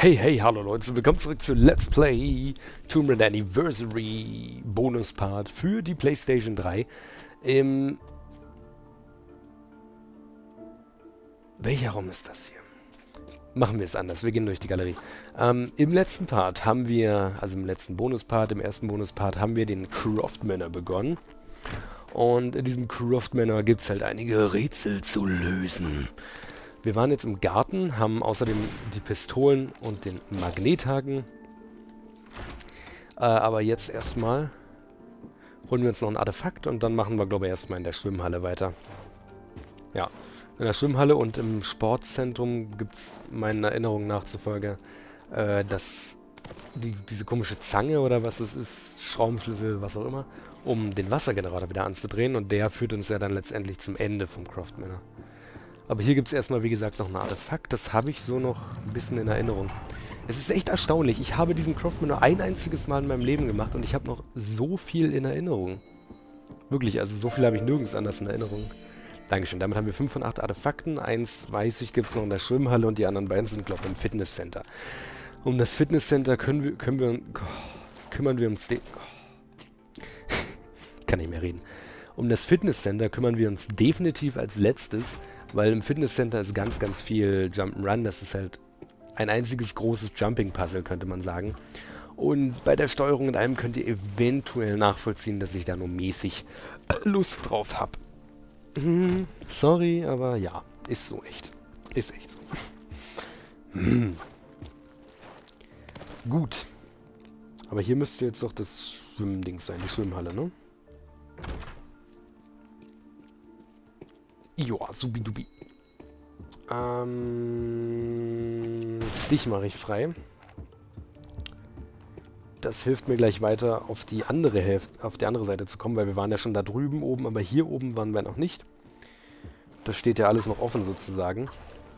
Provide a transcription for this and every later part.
Hey, hey, hallo Leute, willkommen zurück zu Let's Play Tomb Raider Anniversary Bonus-Part für die PlayStation 3. Welcher Raum ist das hier? Machen wir es anders, wir gehen durch die Galerie. Im letzten Part haben wir, also im letzten Bonus-Part, im ersten Bonus-Part haben wir den Croft Manor begonnen. Und in diesem Croft Manor gibt es halt einige Rätsel zu lösen. Wir waren jetzt im Garten, haben außerdem die Pistolen und den Magnethaken. Aber jetzt erstmal holen wir uns noch ein Artefakt und dann machen wir, glaube ich, erstmal in der Schwimmhalle weiter. Ja, in der Schwimmhalle und im Sportzentrum gibt es meinen Erinnerungen nach zufolge, dass diese komische Zange oder was es ist, Schraubenschlüssel, was auch immer, um den Wassergenerator wieder anzudrehen. Und der führt uns ja dann letztendlich zum Ende vom Croft Manor. Aber hier gibt es erstmal, wie gesagt, noch ein Artefakt. Das habe ich so noch ein bisschen in Erinnerung. Es ist echt erstaunlich. Ich habe diesen Croft Manor nur ein einziges Mal in meinem Leben gemacht und ich habe noch so viel in Erinnerung. Wirklich, also so viel habe ich nirgends anders in Erinnerung. Dankeschön. Damit haben wir 5 von 8 Artefakten. Eins, weiß ich, gibt es noch in der Schwimmhalle und die anderen beiden sind, glaube ich, im Fitnesscenter. Um das Fitnesscenter kümmern wir uns... Kann nicht mehr reden. Um das Fitnesscenter kümmern wir uns definitiv als letztes, weil im Fitnesscenter ist ganz, ganz viel Jump'n'Run. Das ist halt ein einziges großes Jumping-Puzzle, könnte man sagen. Und bei der Steuerung in allem könnt ihr eventuell nachvollziehen, dass ich da nur mäßig Lust drauf habe. Sorry, aber ja, ist so echt. Ist echt so. Gut. Aber hier müsste jetzt doch das Schwimmding sein, die Schwimmhalle, ne? Joa, subidubi. Dich mache ich frei. Das hilft mir gleich weiter auf die andere Hälfte, auf die andere Seite zu kommen, weil wir waren ja schon da drüben oben, aber hier oben waren wir noch nicht. Das steht ja alles noch offen sozusagen.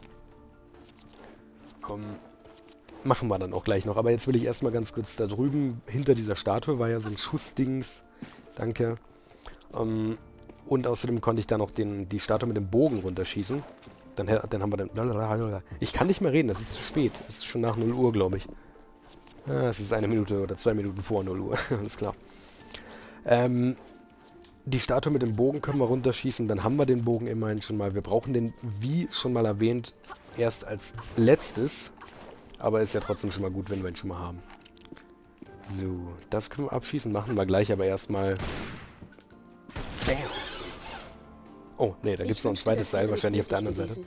Machen wir dann auch gleich noch. Aber jetzt will ich erstmal ganz kurz da drüben, hinter dieser Statue war ja so ein Schussdings. Danke. Und außerdem konnte ich da noch die Statue mit dem Bogen runterschießen. Dann haben wir dann... Ich kann nicht mehr reden, es ist zu spät. Es ist schon nach 0 Uhr, glaube ich. Es ist 1 Minute oder 2 Minuten vor 0 Uhr. Alles klar. Die Statue mit dem Bogen können wir runterschießen. Dann haben wir den Bogen immerhin schon mal. Wir brauchen den, wie schon mal erwähnt, erst als letztes. Aber ist ja trotzdem schon mal gut, wenn wir ihn schon mal haben. So, das können wir abschießen. Machen wir gleich, aber erstmal... Bam! Oh, nee, da gibt es noch ein zweites Seil, wahrscheinlich auf der anderen Seite.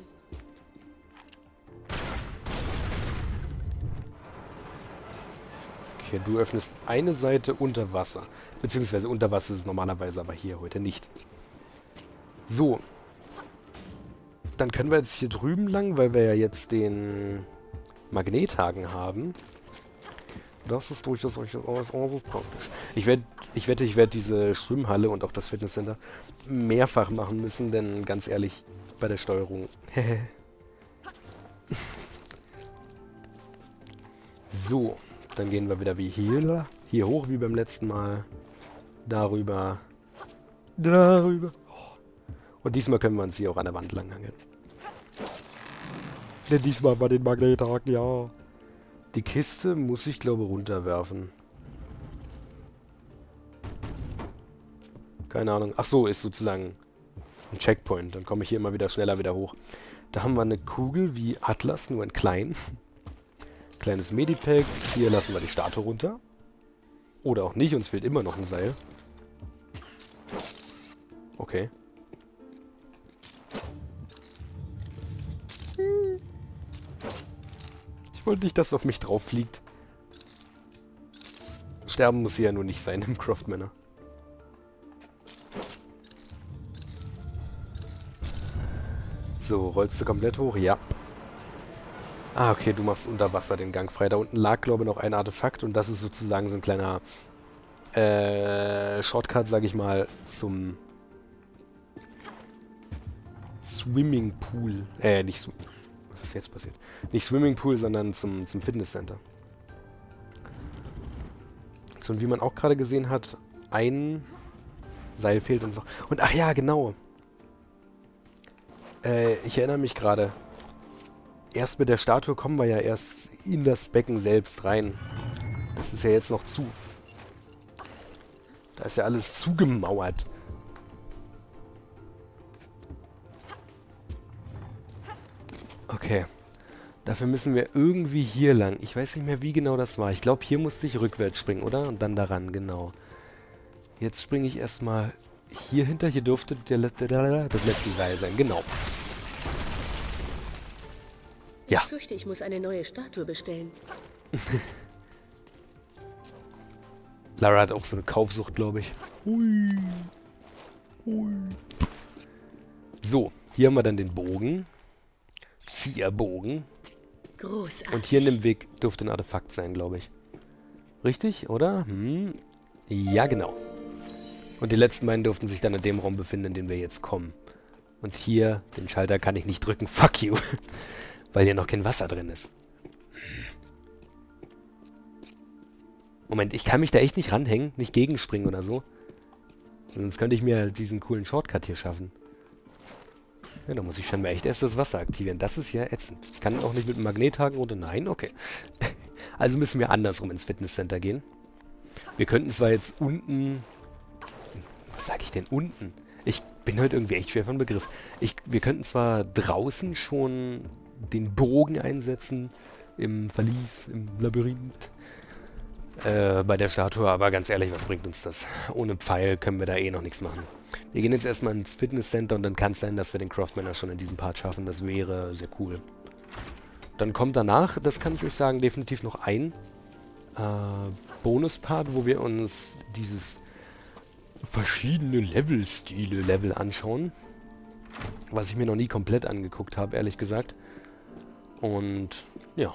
Okay, du öffnest eine Seite unter Wasser. Beziehungsweise unter Wasser ist es normalerweise, aber hier heute nicht. So. Dann können wir jetzt hier drüben lang, weil wir ja jetzt den Magnethaken haben. Das ist durchaus praktisch. Ich wette, ich werde diese Schwimmhalle und auch das Fitnesscenter mehrfach machen müssen, denn ganz ehrlich, bei der Steuerung... So, dann gehen wir wieder wie hier hoch, wie beim letzten Mal. Darüber. Und diesmal können wir uns hier auch an der Wand langhangeln. Denn diesmal war den Magnethaken, ja. Die Kiste muss ich, glaube ich, runterwerfen. Keine Ahnung. Ach so, ist sozusagen ein Checkpoint. Dann komme ich hier immer wieder schneller wieder hoch. Da haben wir eine Kugel wie Atlas, nur in klein. Kleines Medipack. Hier lassen wir die Statue runter. Oder auch nicht, uns fehlt immer noch ein Seil. Okay. Ich wollte nicht, dass es auf mich drauf fliegt. Sterben muss sie ja nur nicht sein im Croft Manor. So, rollst du komplett hoch? Ja. Ah, okay, du machst unter Wasser den Gang frei. Da unten lag, glaube ich, noch ein Artefakt und das ist sozusagen so ein kleiner Shortcut, sage ich mal, zum Swimmingpool. Nicht was ist jetzt passiert? Nicht Swimmingpool, sondern zum Fitnesscenter. So, und wie man auch gerade gesehen hat, ein Seil fehlt uns noch. Und ach ja, genau. Ich erinnere mich gerade. erst mit der Statue kommen wir ja erst in das Becken selbst rein. Das ist ja jetzt noch zu. Da ist ja alles zugemauert. Okay. Dafür müssen wir irgendwie hier lang. Ich weiß nicht mehr, wie genau das war. Ich glaube, hier musste ich rückwärts springen, oder? Und dann daran, genau. Jetzt springe ich erstmal hier hinter. Hier dürfte das letzte Seil sein, genau. Ja. Ich fürchte, ich muss eine neue Statue bestellen. Lara hat auch so eine Kaufsucht, glaube ich. Hui. Hui. So, hier haben wir dann den Bogen. Zieherbogen. Großartig. Und hier in dem Weg dürfte ein Artefakt sein, glaube ich. Richtig, oder? Hm. Ja, genau. Und die letzten beiden dürften sich dann in dem Raum befinden, in den wir jetzt kommen. Und hier, den Schalter kann ich nicht drücken. Fuck you. Weil hier noch kein Wasser drin ist. Moment, ich kann mich da echt nicht ranhängen, nicht gegenspringen oder so. Sonst könnte ich mir diesen coolen Shortcut hier schaffen. Ja, da muss ich scheinbar echt erst das Wasser aktivieren. Das ist ja ätzend. Ich kann auch nicht mit dem Magnethaken runter. Nein, okay. Also müssen wir andersrum ins Fitnesscenter gehen. Wir könnten zwar jetzt unten... Was sage ich denn unten? Ich bin heute irgendwie echt schwer von Begriff. Wir könnten zwar draußen schon den Bogen einsetzen, im Verlies, im Labyrinth, bei der Statue, aber ganz ehrlich, was bringt uns das? Ohne Pfeil können wir da eh noch nichts machen. Wir gehen jetzt erstmal ins Fitnesscenter und dann kann es sein, dass wir den Craftmanner schon in diesem Part schaffen. Das wäre sehr cool. Dann kommt danach, das kann ich euch sagen, definitiv noch ein Bonuspart, wo wir uns dieses verschiedene Level anschauen. Was ich mir noch nie komplett angeguckt habe, ehrlich gesagt. Und ja.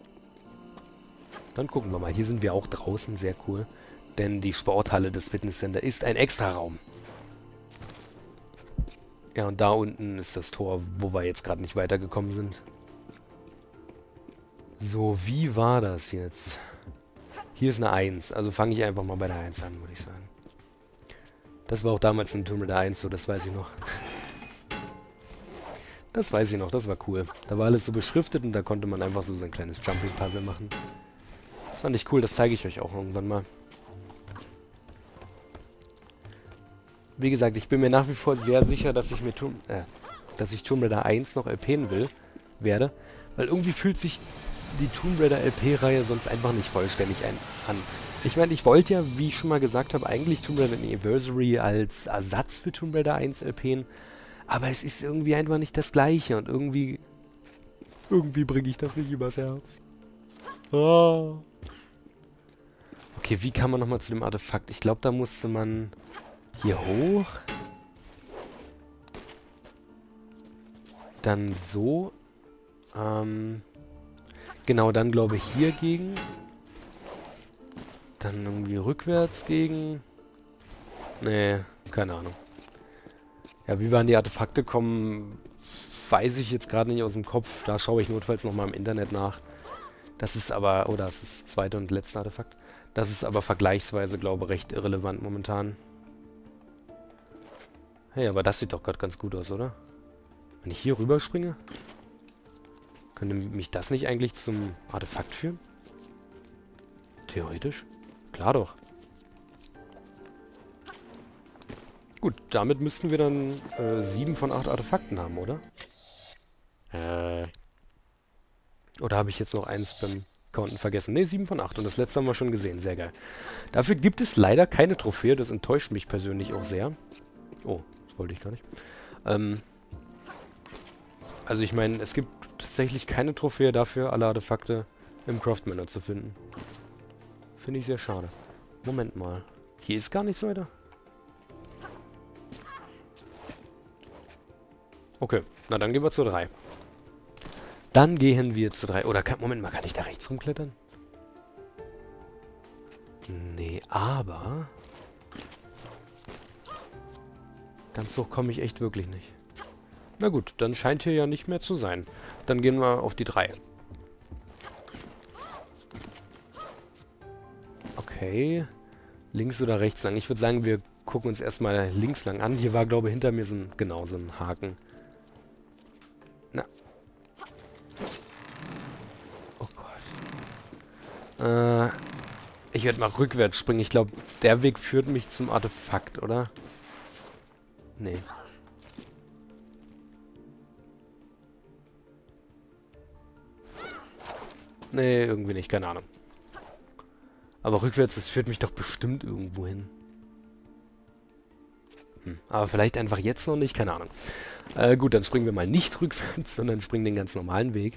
Dann gucken wir mal. Hier sind wir auch draußen, sehr cool. Denn die Sporthalle des Fitnesscenter ist ein Extraraum. Ja, und da unten ist das Tor, wo wir jetzt gerade nicht weitergekommen sind. So, wie war das jetzt? Hier ist eine 1. Also fange ich einfach mal bei der 1 an, würde ich sagen. Das war auch damals in Tomb Raider 1 so, das weiß ich noch. Das weiß ich noch, das war cool. Da war alles so beschriftet und da konnte man einfach so ein kleines Jumping-Puzzle machen. Das fand ich cool, das zeige ich euch auch irgendwann mal. Wie gesagt, ich bin mir nach wie vor sehr sicher, dass ich mir Tomb Raider 1 noch LPen werde. Weil irgendwie fühlt sich die Tomb Raider LP-Reihe sonst einfach nicht vollständig an. Ich meine, ich wollte ja, wie ich schon mal gesagt habe, eigentlich Tomb Raider Anniversary als Ersatz für Tomb Raider 1 LPen. Aber es ist irgendwie einfach nicht das Gleiche und irgendwie bringe ich das nicht übers Herz. Ah. Okay, wie kam man nochmal zu dem Artefakt? Ich glaube, da musste man hier hoch. Dann so. Genau, dann glaube ich hier gegen. Dann irgendwie rückwärts gegen. Nee, keine Ahnung. Ja, wie wir an die Artefakte kommen, weiß ich jetzt gerade nicht aus dem Kopf. Da schaue ich notfalls nochmal im Internet nach. Das ist aber, oder das ist das zweite und letzte Artefakt. Das ist aber vergleichsweise, glaube ich, recht irrelevant momentan. Hey, aber das sieht doch gerade ganz gut aus, oder? Wenn ich hier rüberspringe, könnte mich das nicht eigentlich zum Artefakt führen? Theoretisch? Klar doch. Gut, damit müssten wir dann 7 von 8 Artefakten haben, oder? Oder habe ich jetzt noch eins beim Counten vergessen? Ne, 7 von 8. Und das letzte haben wir schon gesehen. Sehr geil. Dafür gibt es leider keine Trophäe. Das enttäuscht mich persönlich auch sehr. Oh, das wollte ich gar nicht. Also ich meine, es gibt tatsächlich keine Trophäe dafür, alle Artefakte im Craftmanner zu finden. Finde ich sehr schade. Moment mal. Hier ist gar nichts weiter. Okay, na dann gehen wir zur 3. Dann gehen wir zur 3. Oder, Moment mal, kann ich da rechts rumklettern? Nee, aber... Ganz hoch komme ich echt wirklich nicht. Na gut, dann scheint hier ja nicht mehr zu sein. Dann gehen wir auf die 3. Okay. Links oder rechts lang? Ich würde sagen, wir gucken uns erstmal links lang an. Hier war, glaube ich, hinter mir so ein, genau, so ein Haken. Na. Ich werde mal rückwärts springen. Ich glaube, der Weg führt mich zum Artefakt, oder? Nee. Nee, irgendwie nicht. Keine Ahnung. Aber rückwärts, das führt mich doch bestimmt irgendwo hin. Aber vielleicht einfach jetzt noch nicht. Keine Ahnung. Gut, dann springen wir mal nicht rückwärts, sondern springen den ganz normalen Weg.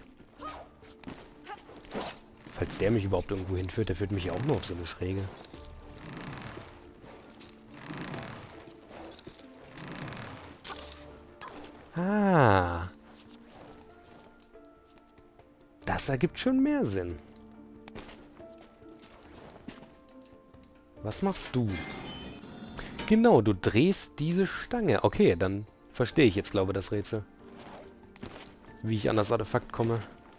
Falls der mich überhaupt irgendwo hinführt, der führt mich ja auch nur auf so eine Schräge. Ah. Das ergibt schon mehr Sinn. Was machst du? Genau, du drehst diese Stange. Okay, dann verstehe ich jetzt, glaube ich, das Rätsel. Wie ich an das Artefakt komme.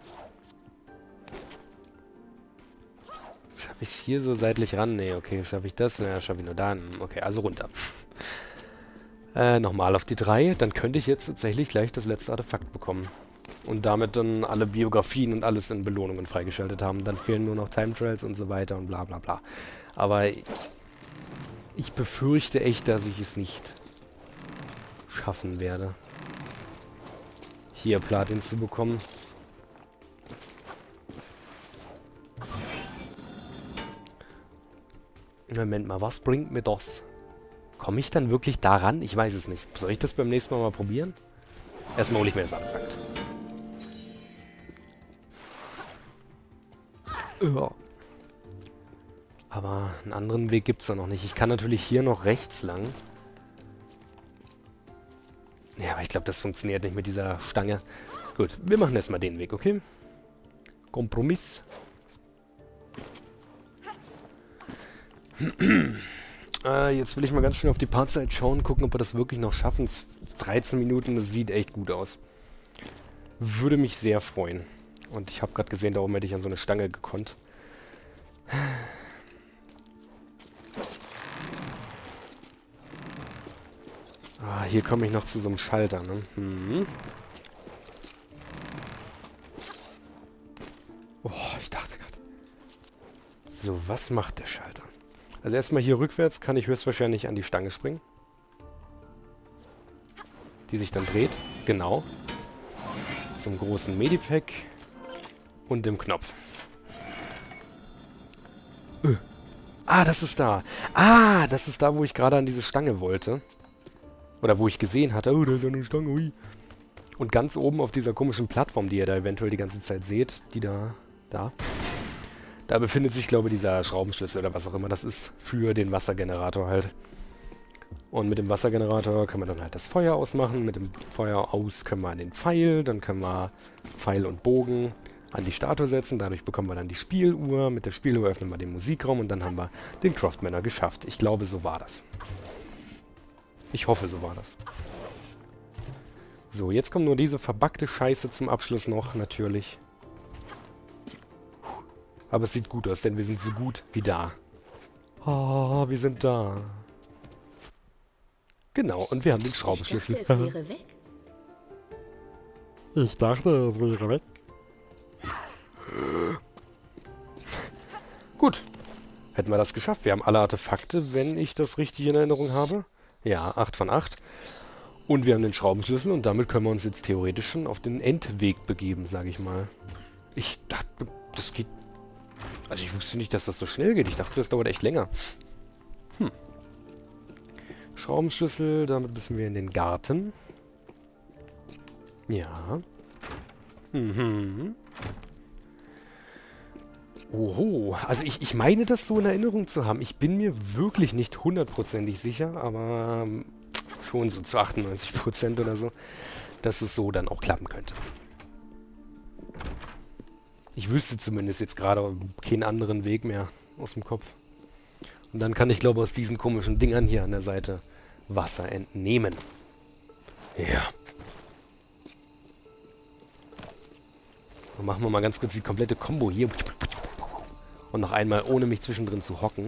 Schaffe ich es hier so seitlich ran? Nee, okay. Schaffe ich das? Ja, schaffe ich nur da. Okay, also runter. Nochmal auf die 3. Dann könnte ich jetzt tatsächlich gleich das letzte Artefakt bekommen. Und damit dann alle Biografien und alles in Belohnungen freigeschaltet haben. Dann fehlen nur noch Time Trials und so weiter und bla bla bla. Aber ich befürchte echt, dass ich es nicht schaffen werde, hier Platin zu bekommen. Moment mal, was bringt mir das? Komme ich dann wirklich daran? Ich weiß es nicht. Soll ich das beim nächsten Mal probieren? Erstmal hole ich mir das Artefakt. Ja. Aber einen anderen Weg gibt es da noch nicht. Ich kann natürlich hier noch rechts lang. Ja, aber ich glaube, das funktioniert nicht mit dieser Stange. Gut, wir machen erstmal den Weg, okay? Kompromiss. Jetzt will ich mal ganz schnell auf die Partzeit schauen, gucken, ob wir das wirklich noch schaffen. 13 Minuten, das sieht echt gut aus. Würde mich sehr freuen. Und ich habe gerade gesehen, da oben hätte ich an so eine Stange gekonnt. Ah, hier komme ich noch zu so einem Schalter, ne? Mhm. Oh, ich dachte gerade. So, was macht der Schalter? Also erstmal hier rückwärts kann ich höchstwahrscheinlich an die Stange springen. Die sich dann dreht. Genau. Zum großen Medipack. Und dem Knopf. Ah, das ist da. Ah, das ist da, wo ich gerade an diese Stange wollte. Oder wo ich gesehen hatte, oh, da ist ja eine Stange, ui. Und ganz oben auf dieser komischen Plattform, die ihr da eventuell die ganze Zeit seht, die da befindet sich, glaube ich, dieser Schraubenschlüssel oder was auch immer das ist, für den Wassergenerator halt. Und mit dem Wassergenerator können wir dann halt das Feuer ausmachen. Mit dem Feuer aus können wir an den Pfeil, dann können wir Pfeil und Bogen an die Statue setzen. Dadurch bekommen wir dann die Spieluhr. Mit der Spieluhr öffnen wir den Musikraum und dann haben wir den Craftmanner geschafft. Ich glaube, so war das. Ich hoffe, so war das. So, jetzt kommt nur diese verbackte Scheiße zum Abschluss noch, natürlich. Aber es sieht gut aus, denn wir sind so gut wie da. Ah, wir sind da. Genau, und wir haben den Schraubenschlüssel. Ich dachte, es wäre weg. Ich dachte, es wäre weg. Gut. Hätten wir das geschafft. Wir haben alle Artefakte, wenn ich das richtig in Erinnerung habe. Ja, 8 von 8. Und wir haben den Schraubenschlüssel und damit können wir uns jetzt theoretisch schon auf den Endweg begeben, sage ich mal. Ich dachte, das geht... Also ich wusste nicht, dass das so schnell geht. Ich dachte, das dauert echt länger. Schraubenschlüssel, damit müssen wir in den Garten. Ja. Oho, also ich meine das so in Erinnerung zu haben. Ich bin mir wirklich nicht hundertprozentig sicher, aber schon so zu 98% oder so, dass es so dann auch klappen könnte. Ich wüsste zumindest jetzt gerade keinen anderen Weg mehr aus dem Kopf. Und dann kann ich, glaube ich, aus diesen komischen Dingern hier an der Seite Wasser entnehmen. Ja. Dann machen wir mal ganz kurz die komplette Combo hier. Und noch einmal, ohne mich zwischendrin zu hocken.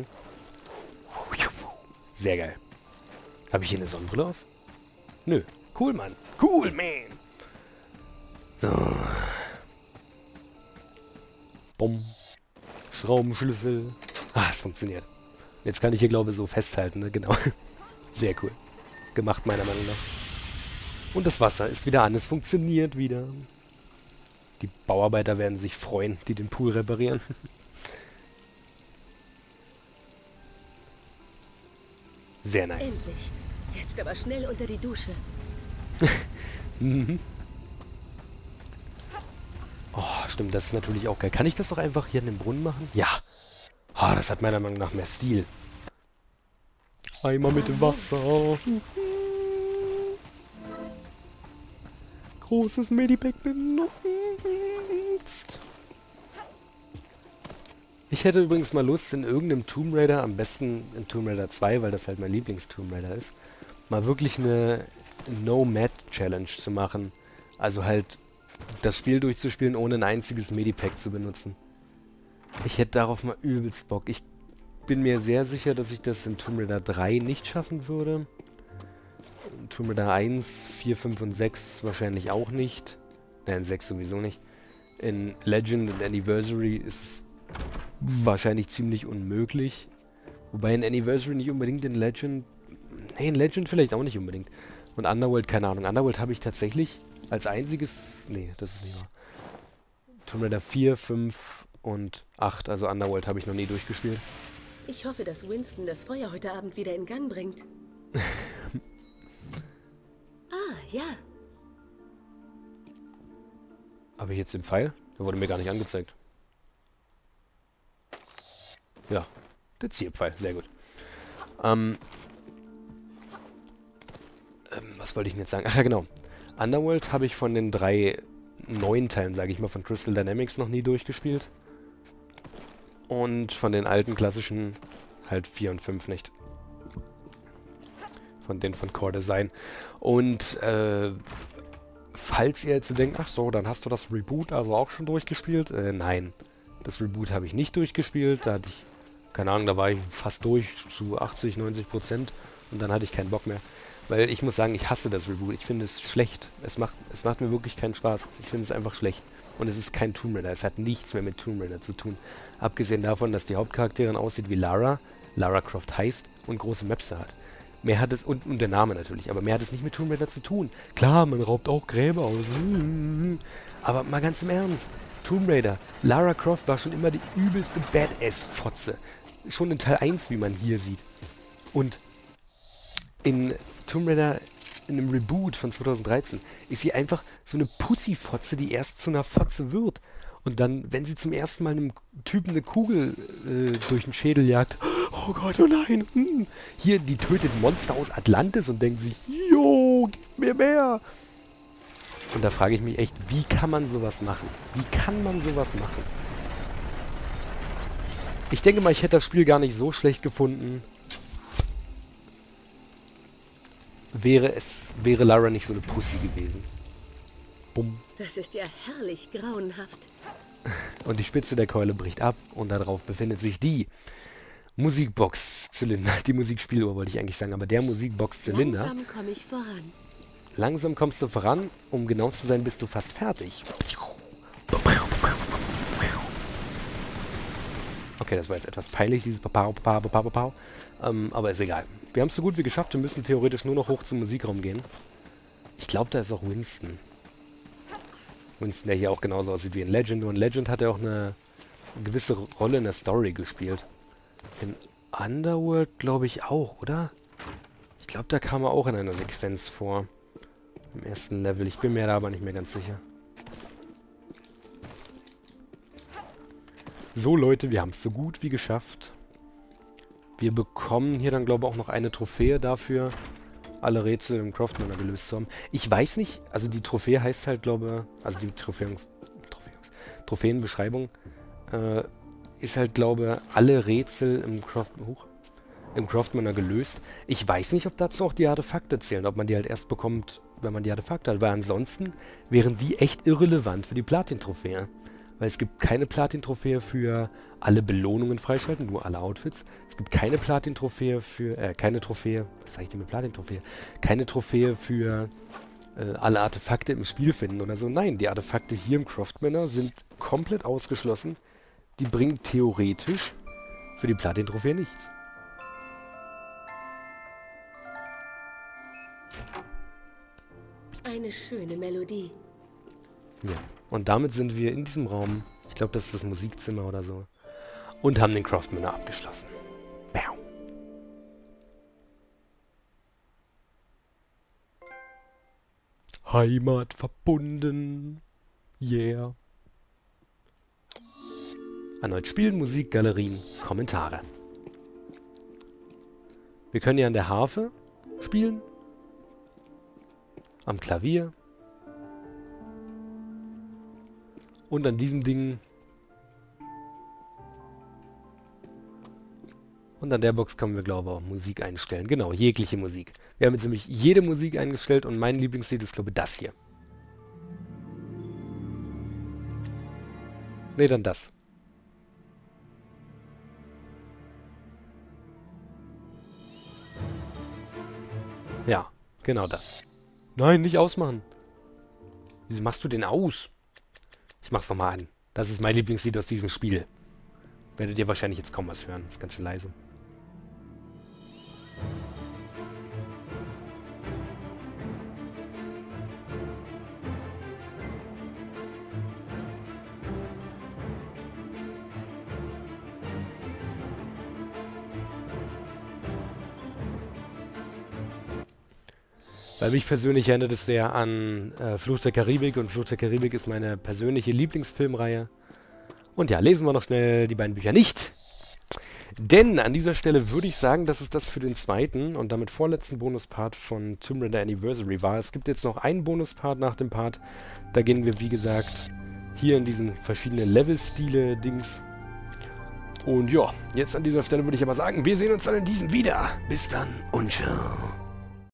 Sehr geil. Habe ich hier eine Sonnenbrille auf? Nö. Cool, Mann. Cool, man. So. Bumm. Schraubenschlüssel. Ah, es funktioniert. Jetzt kann ich hier, glaube ich, so festhalten, ne? Genau. Sehr cool. Gemacht, meiner Meinung nach. Und das Wasser ist wieder an. Es funktioniert wieder. Die Bauarbeiter werden sich freuen, die den Pool reparieren. Sehr nice. Endlich. Jetzt aber schnell unter die Dusche. Mhm. Oh, stimmt, das ist natürlich auch geil. Kann ich das doch einfach hier in dem Brunnen machen? Ja. Ah, das hat meiner Meinung nach mehr Stil. Eimer mit dem Wasser. Großes Medipack benutzt. Ich hätte übrigens mal Lust, in irgendeinem Tomb Raider, am besten in Tomb Raider 2, weil das halt mein Lieblings-Tomb Raider ist, mal wirklich eine No-Mat-Challenge zu machen. Also halt das Spiel durchzuspielen, ohne ein einziges Medipack zu benutzen. Ich hätte darauf mal übelst Bock. Ich bin mir sehr sicher, dass ich das in Tomb Raider 3 nicht schaffen würde. In Tomb Raider 1, 4, 5 und 6 wahrscheinlich auch nicht. Nein, in 6 sowieso nicht. In Legend und Anniversary ist es wahrscheinlich ziemlich unmöglich. Wobei in Anniversary nicht unbedingt, in Legend... Nee, in Legend vielleicht auch nicht unbedingt. Und Underworld, keine Ahnung. Underworld habe ich tatsächlich als einziges... Nee, das ist nicht wahr. Tomb Raider 4, 5 und 8, also Underworld, habe ich noch nie durchgespielt. Ich hoffe, dass Winston das Feuer heute Abend wieder in Gang bringt. Ah, ja. Habe ich jetzt den Pfeil? Der wurde mir gar nicht angezeigt. Ja, der Zierpfeil, sehr gut. Was wollte ich denn jetzt sagen? Ach ja, genau. Underworld habe ich von den 3 neuen Teilen, sage ich mal, von Crystal Dynamics noch nie durchgespielt. Und von den alten klassischen halt 4 und 5 nicht. Von denen von Core Design. Und falls ihr jetzt so denkt, ach so, dann hast du das Reboot also auch schon durchgespielt? Nein. Das Reboot habe ich nicht durchgespielt. Da hatte ich, keine Ahnung, da war ich fast durch zu 80-90%. Und dann hatte ich keinen Bock mehr. Weil ich muss sagen, ich hasse das Reboot. Ich finde es schlecht. Es macht mir wirklich keinen Spaß. Ich finde es einfach schlecht. Und es ist kein Tomb Raider. Es hat nichts mehr mit Tomb Raider zu tun. Abgesehen davon, dass die Hauptcharakterin aussieht wie Lara Croft heißt und große Möpse hat. Mehr hat es, und der Name natürlich, aber mehr hat es nicht mit Tomb Raider zu tun. Klar, man raubt auch Gräber aus. Aber mal ganz im Ernst. Tomb Raider, Lara Croft war schon immer die übelste Badass-Fotze. Schon in Teil 1, wie man hier sieht. Und in Tomb Raider, in einem Reboot von 2013, ist sie einfach so eine Pussy-Fotze, die erst zu einer Fotze wird. Und dann, wenn sie zum ersten Mal einem Typen eine Kugel durch den Schädel jagt, oh Gott, oh nein, hier, die tötet Monster aus Atlantis und denkt sich, jo, gib mir mehr. Und da frage ich mich echt, wie kann man sowas machen? Wie kann man sowas machen? Ich denke mal, ich hätte das Spiel gar nicht so schlecht gefunden, wäre Lara nicht so eine Pussy gewesen. Bumm. Das ist ja herrlich grauenhaft. Und die Spitze der Keule bricht ab und darauf befindet sich die Musikbox-Zylinder. Die Musikspieluhr wollte ich eigentlich sagen, aber der Musikbox-Zylinder. Langsam komme ich voran. Langsam kommst du voran, um genau zu sein, bist du fast fertig. Okay, das war jetzt etwas peinlich, dieses Papau. Aber ist egal. Wir haben es so gut wie geschafft, wir müssen theoretisch nur noch hoch zum Musikraum gehen. Ich glaube, da ist auch Winston. Winston, der hier auch genauso aussieht wie in Legend. Und in Legend hat er auch eine gewisse Rolle in der Story gespielt. In Underworld glaube ich auch, oder? Ich glaube, da kam er auch in einer Sequenz vor. Im ersten Level. Ich bin mir da aber nicht mehr ganz sicher. So, Leute, wir haben es so gut wie geschafft. Wir bekommen hier dann, glaube ich, auch noch eine Trophäe dafür, alle Rätsel im Croftmanner gelöst zu haben. Ich weiß nicht, also die Trophäe heißt halt, glaube ich, also die Trophäenbeschreibung ist halt, glaube ich, alle Rätsel im Croftmanner gelöst. Ich weiß nicht, ob dazu auch die Artefakte zählen, ob man die halt erst bekommt, wenn man die Artefakte hat, weil ansonsten wären die echt irrelevant für die Platin-Trophäe. Weil es gibt keine Platin-Trophäe für alle Belohnungen freischalten, nur alle Outfits. Es gibt keine Platin-Trophäe für, keine Trophäe, was sag ich denn mit Platin-Trophäe? Keine Trophäe für alle Artefakte im Spiel finden oder so. Nein, die Artefakte hier im Croftmanner sind komplett ausgeschlossen. die bringt theoretisch für die Platin-Trophäe nichts. Eine schöne Melodie. Ja, und damit sind wir in diesem Raum, ich glaube, das ist das Musikzimmer oder so, und haben den Craftsman abgeschlossen. Bam. Heimat verbunden. Yeah. Erneut spielen, Musik, Galerien, Kommentare. Wir können ja an der Harfe spielen. Am Klavier. Und an diesem Ding. Und an der Box können wir, glaube ich, auch Musik einstellen. Genau, jegliche Musik. Wir haben jetzt nämlich jede Musik eingestellt und mein Lieblingslied ist, glaube ich, das hier. Ne, dann das. Ja, genau das. Nein, nicht ausmachen. Wieso machst du den aus? Ich mach's nochmal an. Das ist mein Lieblingslied aus diesem Spiel. Werdet ihr wahrscheinlich jetzt kaum was hören. Ist ganz schön leise. Bei mich persönlich erinnert es sehr an Fluch der Karibik und Fluch der Karibik ist meine persönliche Lieblingsfilmreihe. Und ja, lesen wir noch schnell die beiden Bücher nicht. Denn an dieser Stelle würde ich sagen, dass es das für den zweiten und damit vorletzten Bonuspart von Tomb Raider Anniversary war. Es gibt jetzt noch einen Bonuspart nach dem Part. Da gehen wir, wie gesagt, hier in diesen verschiedenen Level-Stile-Dings. Und ja, jetzt an dieser Stelle würde ich aber sagen, wir sehen uns dann in diesem wieder. Bis dann und ciao.